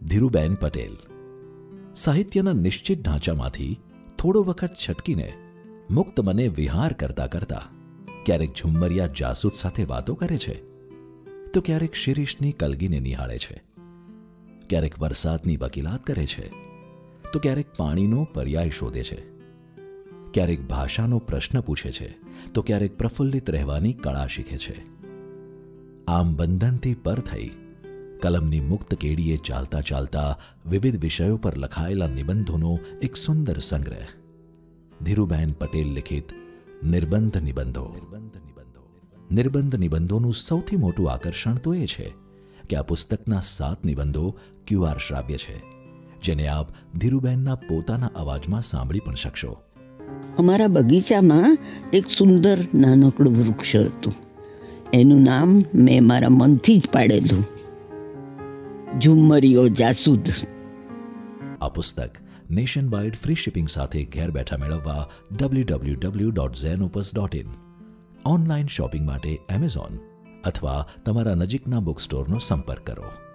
ધીરુબેન પટેલ સાહિત્યના નિશ્ચિત ઢાંચામાંથી થોડો વખત છટકીને મુક્ત મને વિહાર કરતા કરતા ક્યારેક ઝુમ્મરિયા જાસૂદ સાથે વાતો કરે છે, તો ક્યારેક શિરીષની કલગીને નિહાળે છે, ક્યારેક વરસાદની વકીલાત કરે છે, તો ક્યારેક પાણીનો પર્યાય શોધે છે, ક્યારેક ભાષાનો પ્રશ્ન પૂછે છે, તો ક્યારેક પ્રફુલ્લિત રહેવાની કળા શીખે છે. આમ બંધનથી પર થઈ કલમની મુક્ત કેડીએ ચાલતા ચાલતા વિવિધ વિષયો પર લખાયેલા નિબંધોનો એક સુંદર સંગ્રહ. ધીરુબેન પટેલ લિખિત નિર્બંધ નિબંધો. નિર્બંધ નિબંધોનું સૌથી મોટું આકર્ષણ તો એ છે કે આ પુસ્તકના 7 નિબંધો QR શ્રાવ્ય છે, જેને આપ ધીરુબેનના પોતાના અવાજમાં સાંભળી પણ શકશો. અમારા બગીચામાં એક સુંદર નાનકડું વૃક્ષ હતું. એનું નામ મેં મારા મનથી જ પાડેલું, ઝુમ્મરિયો જાસૂદ. આ પુસ્તક નેશન વાઇડ ફ્રી શિપિંગ સાથે ઘેર બેઠા મેળવવા www.zenopus.in, ઓનલાઈન શોપિંગ માટે એમેઝોન અથવા તમારા નજીકના બુક સ્ટોરનો સંપર્ક કરો.